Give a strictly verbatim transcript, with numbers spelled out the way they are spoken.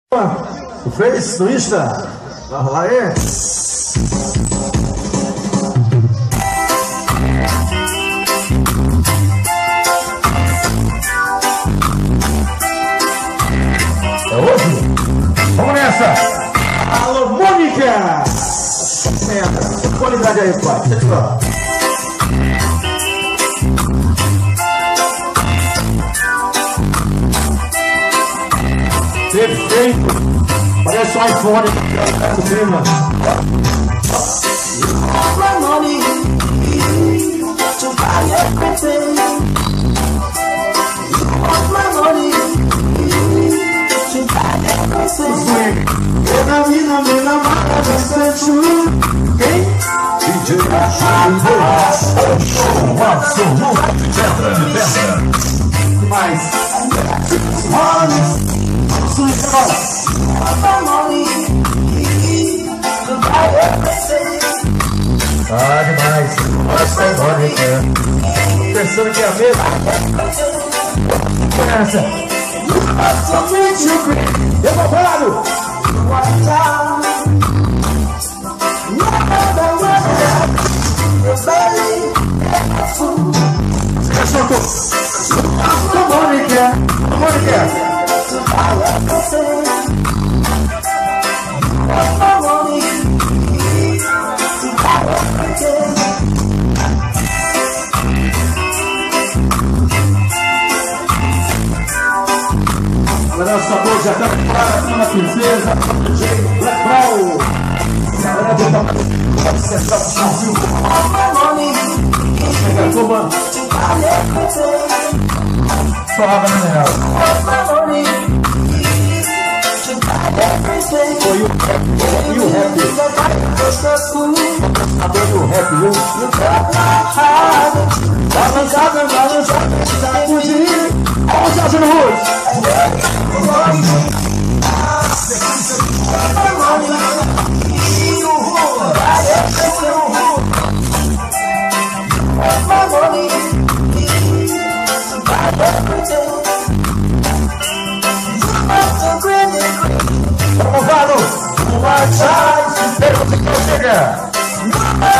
O Face no Insta. Vai rolar aí? É hoje? Vamos nessa! Alô, Mônica! Entra. Qualidade aí, pai. Deixa eu falar. Perfeito! Parece um iPhone do clima. D J mais. Ah, demais. Nossa, Mônica. Pensando que é a mesma. Essa. Devolvado. Mônica. Mônica. Galera, o sabor já está preparado na princesa, D J Black Ball. Galera, já está sentar pro chãozinho. Chega a turma. Só água mineral. Foi o rap, e o rap. Adoro o rap, viu? Balançada, balançada, sacudir. Vamos, Sérgio Ruiz. Vamos, Valo! Vamos, Charles! Chega!